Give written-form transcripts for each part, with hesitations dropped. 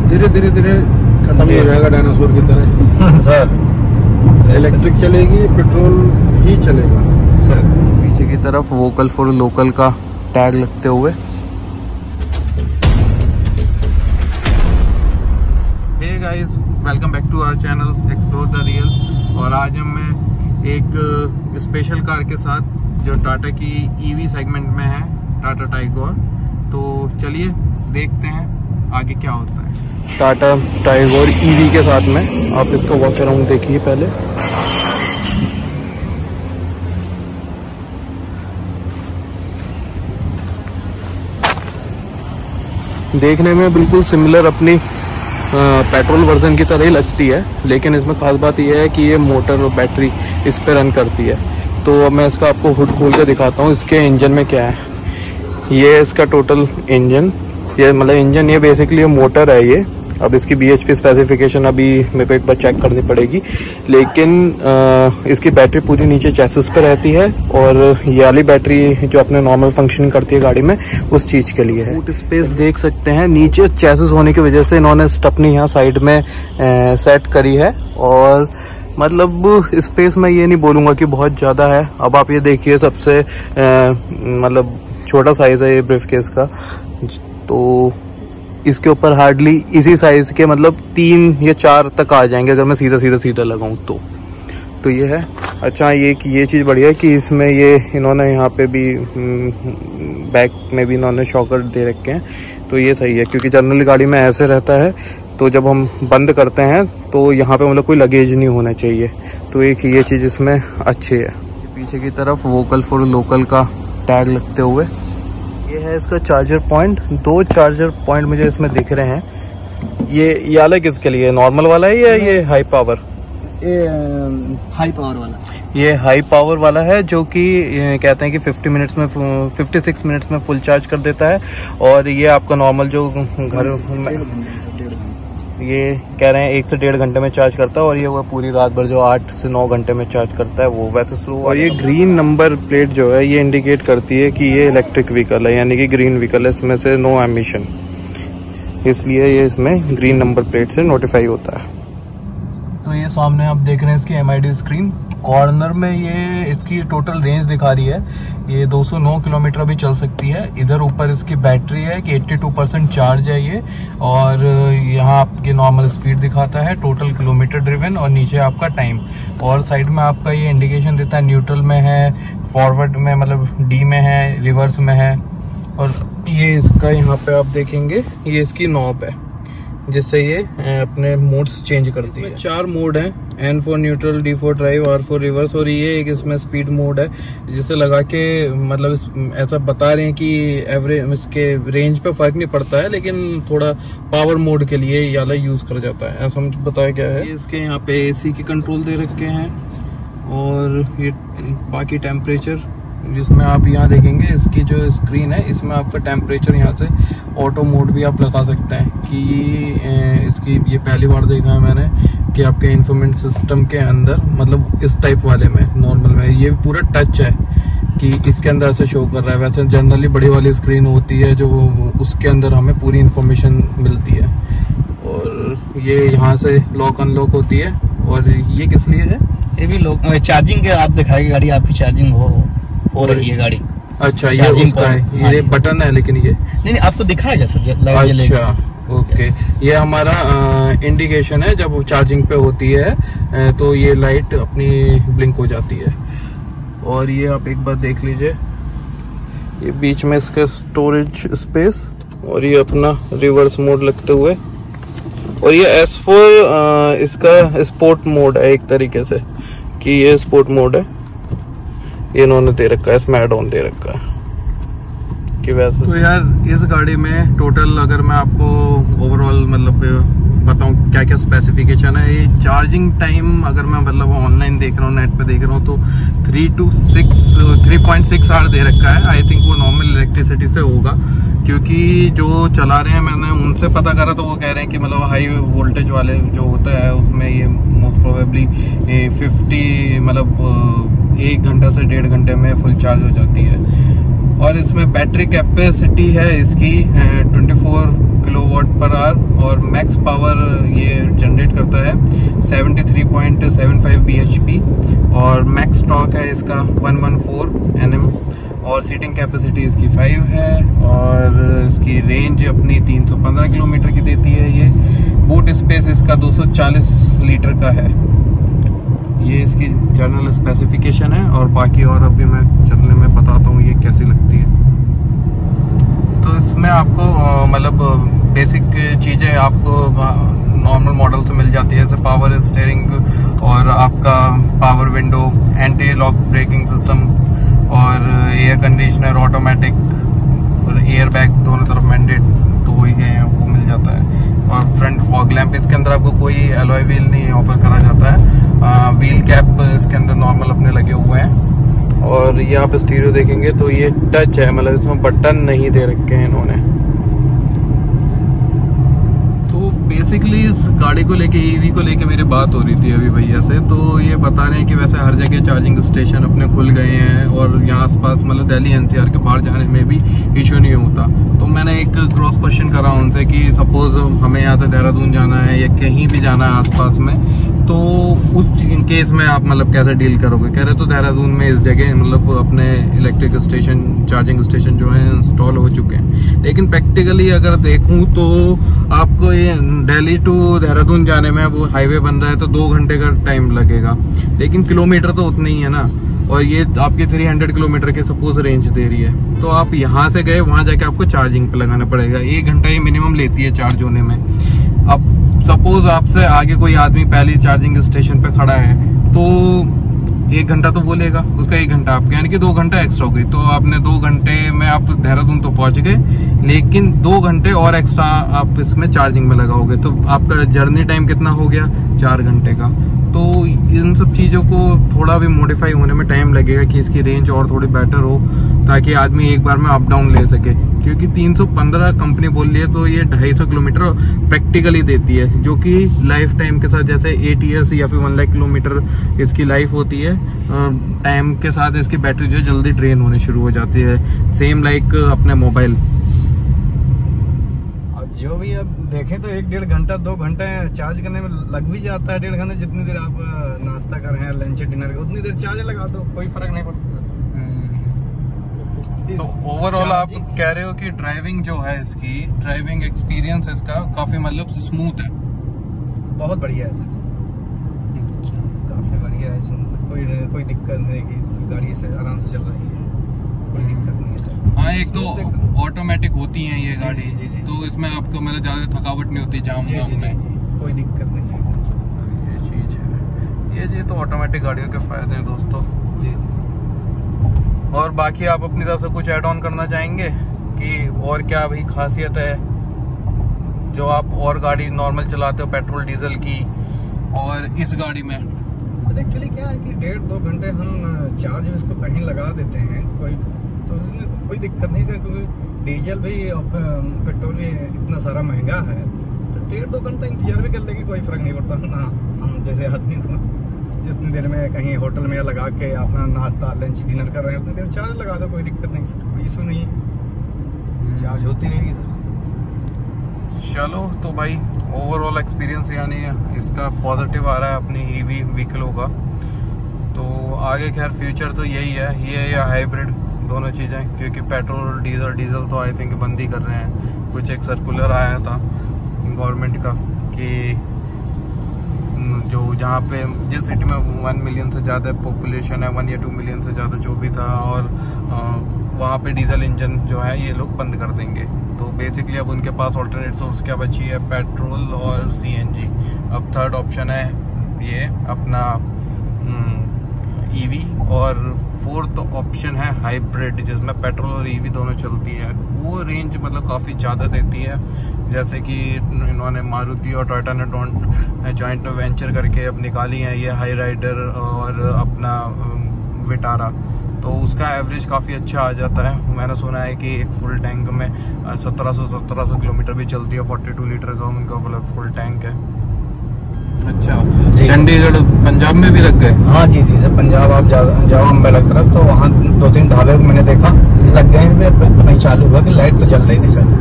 सब धीरे धीरे खत्म ही हो जाएगा डायनासोर की तरह। सर इलेक्ट्रिक चलेगी, पेट्रोल ही चलेगा सर। पीछे की तरफ वोकल फॉर लोकल का टैग लगते हुए। Hey guys, welcome back to our channel explore the real. और आज हम एक स्पेशल कार के साथ जो टाटा की ईवी सेगमेंट में है, टाटा टाइगोर। तो चलिए देखते हैं आगे क्या होता है। टाटा टाइगोर ईवी के साथ में आप इसका वॉक अराउंड देखिए पहले। देखने में बिल्कुल सिमिलर अपनी पेट्रोल वर्जन की तरह ही लगती है, लेकिन इसमें खास बात यह है कि ये मोटर और बैटरी इस पे रन करती है। तो अब मैं इसका आपको हुड खोल के दिखाता हूँ इसके इंजन में क्या है। ये इसका टोटल इंजन, ये मतलब इंजन, ये बेसिकली मोटर है ये। अब इसकी BHP स्पेसिफिकेशन अभी मेरे को एक बार चेक करनी पड़ेगी, लेकिन इसकी बैटरी पूरी नीचे चैसिस पे रहती है और ये वाली बैटरी जो अपने नॉर्मल फंक्शन करती है गाड़ी में, उस चीज़ के लिए है। बूट स्पेस देख सकते हैं, नीचे चैसिस होने की वजह से इन्होंने स्टपनी यहाँ साइड में सेट करी है। और मतलब स्पेस में ये नहीं बोलूँगा कि बहुत ज़्यादा है। अब आप ये देखिए, सबसे मतलब छोटा साइज़ है ये ब्रीफकेस का, तो इसके ऊपर हार्डली इसी साइज के मतलब 3 या 4 तक आ जाएंगे अगर मैं सीधा लगाऊं तो ये है। अच्छा, ये चीज़ बढ़िया है कि इसमें ये इन्होंने यहाँ पे भी बैक में भी इन्होंने शॉकर दे रखे हैं, तो ये सही है। क्योंकि जनरली गाड़ी में ऐसे रहता है, तो जब हम बंद करते हैं तो यहाँ पे मतलब कोई लगेज नहीं होना चाहिए, तो एक ये चीज़ इसमें अच्छी है। पीछे की तरफ वोकल फॉर लोकल का टैग लगते हुए। ये है इसका चार्जर पॉइंट। 2 चार्जर पॉइंट मुझे इसमें दिख रहे हैं। ये अलग किसके लिए, नॉर्मल वाला है या ये हाई पावर? ये हाई पावर वाला, ये हाई पावर वाला है, जो कि कहते हैं कि 56 मिनट्स में फुल चार्ज कर देता है। और ये आपका नॉर्मल जो घर ये कह रहे हैं 1 से 1.5 घंटे में चार्ज करता है, और ये वो पूरी रात भर जो 8 से 9 घंटे में चार्ज करता है वो वैसे स्लो। और ये ग्रीन नंबर प्लेट जो है ये इंडिकेट करती है कि ये इलेक्ट्रिक व्हीकल है, यानी कि ग्रीन व्हीकल है, इसमें से नो एमिशन, इसलिए ये इसमें ग्रीन नंबर प्लेट से नोटिफाई होता है। तो ये सामने आप देख रहे हैं इसकी MID स्क्रीन। कॉर्नर में ये इसकी टोटल रेंज दिखा रही है, ये 209 किलोमीटर भी चल सकती है। इधर ऊपर इसकी बैटरी है कि 82% चार्ज है ये। और यहाँ आपकी नॉर्मल स्पीड दिखाता है, टोटल किलोमीटर ड्रिवन, और नीचे आपका टाइम। और साइड में आपका ये इंडिकेशन देता है न्यूट्रल में है, फॉरवर्ड में मतलब D में है, रिवर्स में है। और ये इसका यहाँ पे आप देखेंगे ये इसकी नॉब है, जिससे ये अपने मोड्स चेंज करती है। 4 मोड हैं, N for neutral, D for drive, R for reverse, और ये एक इसमें स्पीड मोड है, जिसे लगा के मतलब ऐसा बता रहे हैं कि एवरेज इसके रेंज पे फर्क नहीं पड़ता है, लेकिन थोड़ा पावर मोड के लिए ये वाला यूज कर जाता है, ऐसा मुझे बताया गया है। इसके यहाँ पे AC के कंट्रोल दे रखे हैं, और ये बाकी टेम्परेचर, जिसमें आप यहाँ देखेंगे इसकी जो स्क्रीन है, इसमें आपका टेम्परेचर यहाँ से ऑटो मोड भी आप लगा सकते हैं कि इसकी ये पहली बार देखा है मैंने कि आपके इंफोमेंट सिस्टम के अंदर, मतलब इस टाइप वाले में, नॉर्मल में ये पूरा टच है कि इसके अंदर से शो कर रहा है। वैसे जनरली बड़ी वाली स्क्रीन होती है जो उसके अंदर हमें पूरी इंफॉर्मेशन मिलती है। और ये यहाँ से लॉक अनलॉक होती है। और ये किस लिए है? ये भी लॉक चार्जिंग के आप दिखाएगी गाड़ी, आपकी चार्जिंग हो रही है गाड़ी। अच्छा, ये उसका है, ये बटन है, लेकिन ये नहीं आपको दिखाएगा सर, लाइट जलेगी। अच्छा, ओके। ये हमारा इंडिकेशन है, जब चार्जिंग पे होती है तो ये लाइट अपनी ब्लिंक हो जाती है। और ये आप एक बार देख लीजिए, ये बीच में इसका स्टोरेज स्पेस, और ये अपना रिवर्स मोड लगते हुए। और ये S4 इसका स्पोर्ट मोड है एक तरीके से, कि ये स्पोर्ट मोड है, ये इन्होंने दे रखा है, इसमें ऐड ऑन दे रखा है कि वैसे। तो यार इस गाड़ी में टोटल अगर मैं आपको ओवरऑल मतलब बताऊं क्या क्या स्पेसिफिकेशन है, ये चार्जिंग टाइम अगर मैं मतलब ऑनलाइन देख रहा हूँ, नेट पे देख रहा हूँ, तो 3.6 आवर दे रखा है। आई थिंक वो नॉर्मल इलेक्ट्रिसिटी से होगा, क्योंकि जो चला रहे हैं मैंने उनसे पता करा तो वो कह रहे हैं कि मतलब हाई वोल्टेज वाले जो होता है उसमें ये मोस्ट प्रोबेबली 50 मतलब 1 घंटा से 1.5 घंटे में फुल चार्ज हो जाती है। और इसमें बैटरी कैपेसिटी है इसकी 24 किलोवाट पर आवर और मैक्स पावर ये जनरेट करता है 73.75 bhp और मैक्स टॉर्क है इसका 114 Nm और सीटिंग कैपेसिटी इसकी 5 है और इसकी रेंज अपनी 315 किलोमीटर की देती है। ये बूट स्पेस इसका 240 लीटर का है। ये इसकी जर्नल स्पेसिफिकेशन है और बाकी और अभी मैं चलने में बताता हूँ ये कैसी लगती है। तो इसमें आपको मतलब बेसिक चीज़ें आपको नॉर्मल मॉडल से मिल जाती है, जैसे पावर स्टीयरिंग और आपका power window, anti lock braking system और एयर कंडीशनर, ऑटोमेटिक और एयर बैग दोनों तरफ मैंडेट तो वही है वो मिल जाता है। और फ्रंट फॉग लैंप इसके अंदर आपको कोई एलॉय व्हील नहीं ऑफर करा जाता है। व्हील कैप इसके अंदर नॉर्मल अपने लगे हुए हैं। और ये आप स्टीरियो देखेंगे तो ये टच है, मतलब इसमें बटन नहीं दे रखे हैं इन्होंने। बेसिकली इस गाड़ी को लेके, ईवी को लेके मेरी बात हो रही थी अभी भैया से, तो ये बता रहे हैं कि वैसे हर जगह चार्जिंग स्टेशन अपने खुल गए हैं और यहाँ आसपास मतलब दिल्ली एनसीआर के बाहर जाने में भी इश्यू नहीं होता। तो मैंने एक क्रॉस क्वेश्चन करा उनसे कि सपोज हमें यहाँ से देहरादून जाना है या कहीं भी जाना है आसपास में, तो उस केस में आप मतलब कैसे डील करोगे? कह रहे तो देहरादून में इस जगह मतलब अपने इलेक्ट्रिक स्टेशन, चार्जिंग स्टेशन जो है इंस्टॉल हो चुके हैं, लेकिन प्रैक्टिकली अगर देखूं तो आपको ये दिल्ली टू देहरादून जाने में वो हाईवे बन रहा है तो 2 घंटे का टाइम लगेगा, लेकिन किलोमीटर तो उतना ही है ना। और ये आपकी 300 किलोमीटर की सपोज रेंज दे रही है, तो आप यहाँ से गए वहां जाके आपको चार्जिंग पे लगाना पड़ेगा। 1 घंटा ये मिनिमम लेती है चार्ज होने में। अब सपोज आपसे आगे कोई आदमी पहले चार्जिंग स्टेशन पे खड़ा है तो 1 घंटा तो वो लेगा, उसका 1 घंटा आपके, यानी कि 2 घंटा एक्स्ट्रा हो गई। तो आपने 2 घंटे में आप देहरादून तो पहुंच गए, लेकिन 2 घंटे और एक्स्ट्रा आप इसमें चार्जिंग में लगाओगे तो आपका जर्नी टाइम कितना हो गया? 4 घंटे का। तो इन सब चीज़ों को थोड़ा भी मॉडिफाई होने में टाइम लगेगा कि इसकी रेंज और थोड़ी बेटर हो, ताकि आदमी एक बार में अप डाउन ले सके। क्योंकि 315 कंपनी बोल रही है तो ये 250 किलोमीटर प्रैक्टिकली देती है, जो कि लाइफ टाइम के साथ जैसे 8 ईयर्स या फिर 1 लाख किलोमीटर इसकी लाइफ होती है। टाइम के साथ इसकी बैटरी जो है जल्दी ड्रेन होने शुरू हो जाती है, सेम लाइक अपने मोबाइल। जो भी अब देखें तो 1-1.5 घंटा 2 घंटे चार्ज करने में लग भी जाता है। 1.5 घंटे जितनी देर आप नाश्ता कर रहे हैं, लंच डिनर उतनी देर चार्ज लगा दो, कोई फर्क नहीं पड़ता। तो ओवरऑल आप कह रहे हो कि ड्राइविंग जो है इसकी, ड्राइविंग एक्सपीरियंस इसका काफी मतलब स्मूथ है? बहुत बढ़िया है सर, काफी बढ़िया है, कोई दिक्कत नहीं कि गाड़ी से आराम से चल रही है, कोई दिक्कत नहीं है सर। हाँ, एक तो ऑटोमेटिक होती है ये गाड़ी, तो इसमें आपको मतलब ज्यादा थकावट नहीं होती जाम में, कोई दिक्कत नहीं है। तो ये चीज है, ये तो ऑटोमेटिक गाड़ियों के फायदे हैं दोस्तों। जी। और बाकी आप अपनी तरफ से कुछ ऐड ऑन करना चाहेंगे कि और क्या भाई खासियत है जो आप और गाड़ी नॉर्मल चलाते हो पेट्रोल डीजल की और इस गाड़ी में? एक्चुअली क्या है कि 1.5-2 घंटे हम चार्ज इसको कहीं लगा देते हैं, तो इसमें कोई दिक्कत नहीं है, क्योंकि डीजल भी पेट्रोल भी इतना सारा महंगा है, तो 1.5-2 घंटा इंतजार भी कर लेंगे, कोई फर्क नहीं पड़ता। हाँ, हम जैसे आदमी को जितनी देर में कहीं होटल में लगा के अपना नाश्ता लंच डिनर कर रहे हैं उतनी देर चार्ज लगा दो, कोई दिक्कत नहीं सर, कोई इशू नहीं है, चार्ज होती रहेगी सर। चलो तो भाई ओवरऑल एक्सपीरियंस यानी इसका पॉजिटिव आ रहा है अपनी ईवी व्हीकलों का। तो आगे खैर फ्यूचर तो यही है, ये या हाइब्रिड दोनों चीज़ें, क्योंकि पेट्रोल डीजल तो आई थिंक बंद ही कर रहे हैं। कुछ एक सर्कुलर आया था गवर्नमेंट का कि जो जहाँ पे जिस सिटी में 1 मिलियन से ज़्यादा पॉपुलेशन है, 1 या 2 मिलियन से ज़्यादा जो भी था, और वहाँ पे डीजल इंजन जो है ये लोग बंद कर देंगे। तो बेसिकली अब उनके पास ऑल्टरनेट सोर्स क्या बची है? पेट्रोल और सीएनजी। अब थर्ड ऑप्शन है ये अपना ईवी, और फोर्थ ऑप्शन है हाइब्रिड, जिसमें पेट्रोल और ईवी दोनों चलती है। वो रेंज मतलब काफ़ी ज़्यादा देती है, जैसे कि इन्होंने मारुति और टोयोटा ने जॉइंट वेंचर करके अब निकाली है ये हाई राइडर और अपना विटारा, तो उसका एवरेज काफ़ी अच्छा आ जाता है। मैंने सुना है कि एक फुल टैंक में 1700 किलोमीटर भी चलती है। 42 लीटर का उनका मतलब फुल टैंक है। अच्छा, चंडीगढ़ पंजाब में भी लग गए? हाँ जी सर, पंजाब आप जाओ अम्बेला तरफ तो वहाँ 2-3 ढाबे मैंने देखा लग गए हैं, पता नहीं चालू हुआ कि लाइट तो जल रही थी सर।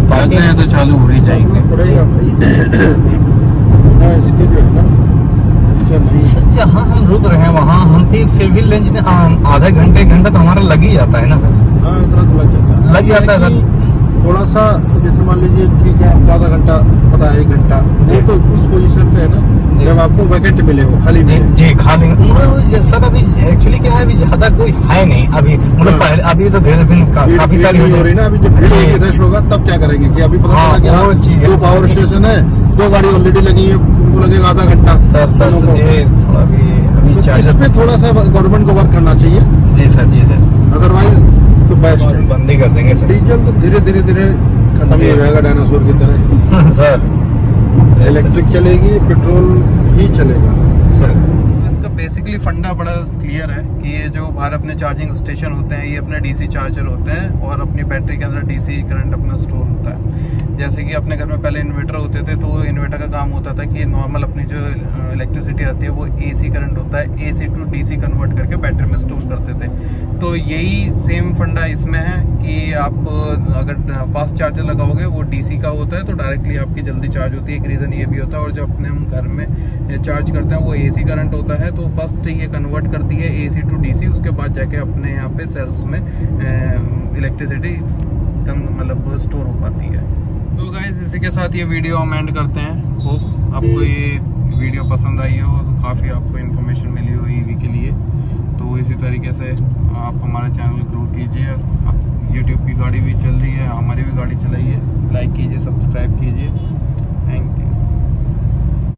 बाकी हैं तो चालू हो ही जाएंगे। पड़ेगा भाई ना, इसके जो है ना फीचर नहीं। जहाँ हम रुक रहे हैं वहाँ हम भी फिर भी लंच में आधा घंटे एक घंटा तो हमारा लग ही जाता है ना सर। हाँ इतना तो लग जाता है सर। थोड़ा सा जैसे मान लीजिए ठीक है आपको आधा घंटा पता है 1 घंटा वो तो उस पोजीशन पे है ना जब आपको वैकेंट मिले हो खाली जी खाली सर। अभी एक्चुअली क्या है अभी ज्यादा कोई है नहीं अभी मतलब पहले अभी तो धीरे धीरे काफी सारी हो रही ना। अभी जब भीड़ रश होगा तब क्या करेंगे कि अभी पता चला कि 2 पावर स्टेशन है 2 गाड़ी ऑलरेडी लगी है उनको लगेगा आधा घंटा। सर ये थोड़ा अभी इस पे थोड़ा सा गवर्नमेंट को वर्क करना चाहिए। जी सर। अदरवाइज तो बेस्ट है। बंद ही कर देंगे सर। डीजल तो धीरे धीरे खत्म ही हो जाएगा डायनासोर की तरह। सर इलेक्ट्रिक चलेगी पेट्रोल ही चलेगा सर। इसका बेसिकली फंडा बड़ा क्लियर है कि ये जो बाहर अपने चार्जिंग स्टेशन होते हैं ये अपने डीसी चार्जर होते हैं और अपनी बैटरी के अंदर डीसी करंट अपना स्टोर होता है। जैसे कि अपने घर में पहले इन्वर्टर होते थे तो इन्वर्टर का काम होता था कि नॉर्मल अपनी जो इलेक्ट्रिसिटी आती है वो एसी करंट होता है एसी टू डीसी कन्वर्ट करके बैटरी में स्टोर करते थे। तो यही सेम फंडा इसमें है कि आप अगर फास्ट चार्जर लगाओगे वो डीसी का होता है तो डायरेक्टली आपकी जल्दी चार्ज होती है। एक रीज़न ये भी होता है। और जो अपने हम घर में चार्ज करते हैं वो एसी करंट होता है तो फर्स्ट ये कन्वर्ट करती है एसी टू डीसी उसके बाद जाके अपने यहाँ पे सेल्स में इलेक्ट्रिसिटी मतलब स्टोर हो पाती है। तो गाइस इसी के साथ ये वीडियो हम एंड करते हैं। होप आपको ये वीडियो पसंद आई हो तो काफ़ी आपको इन्फॉर्मेशन मिली हो ईवी के लिए। तो इसी तरीके से आप हमारे चैनल ग्रो कीजिए। यूट्यूब की गाड़ी भी चल रही है हमारी भी गाड़ी चलाइए। लाइक कीजिए सब्सक्राइब कीजिए। Thank you.